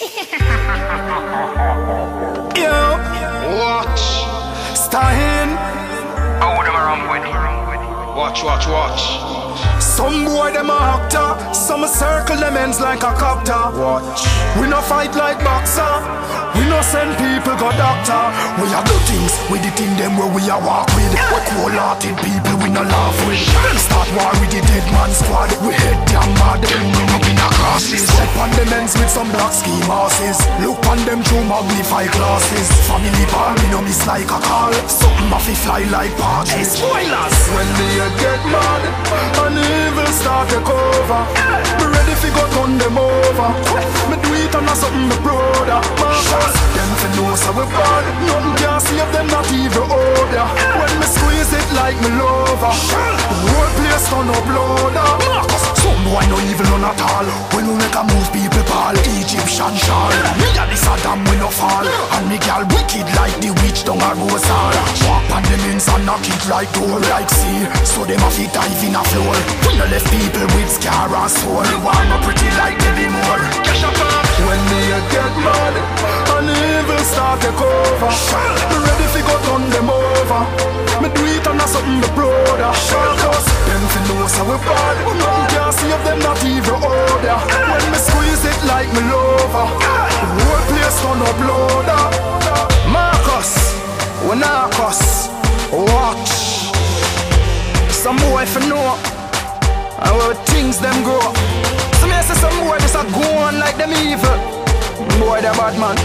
Yo, watch. Stien. How them around with? Watch. Some boy them a actor, some circle them ends like a copter. Watch. We no fight like boxer, we no send people go doctor. We a do things with the thing them where we a walk with. We cold-hearted people we no laugh with. Them start war with the dead man squad. We head damn mad, them run up in a crosses. Step on them ends with some black ski masses. Look on them through magnify glasses. Family ball me no miss like a call. Something a fi fly like partridge. Hey, spoilers! When me a get mad and evil start to cover, me ready fi go turn them over. Me do it on a something me proud of. Marcus, them fi know so we bad. Nothing can save them, not even order. When me squeeze it like me lover, whole place turn up louder. Marcus, some boy no evil none at all. When we make a move, people ball Egyptian shawl. Me a this Adam we no fall, and me gal wicked like the witch down a rose hall. Walk on them ends and knock it like door like sea. So them a fit dive in a floor. We no left people with scar and soul. We want no pretty like Debbie Moore. When me a get mad and evil start to cover, me ready fi go turn them over. Me do it on a something me proud of. Cause them fi know so we bad. Nothing can save them, not even order. When me squeeze it like me lover, whole place turn up louder. Marcus, we not cuss. Watch. Some boy fi know how things them grow. So me say some boy just a go on like them evil. Boy they bad man,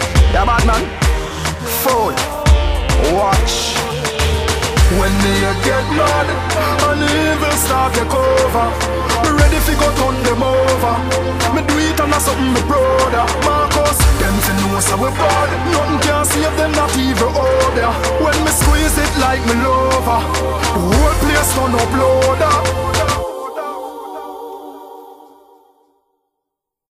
fool. Watch. When me a get mad and evil start to cover, me ready fi go turn them over. Me do it on a something me proud of. Marcus, them fi know so we bad. Nothing can save them, not even order. When me squeeze it like me lover, whole place turn up louder.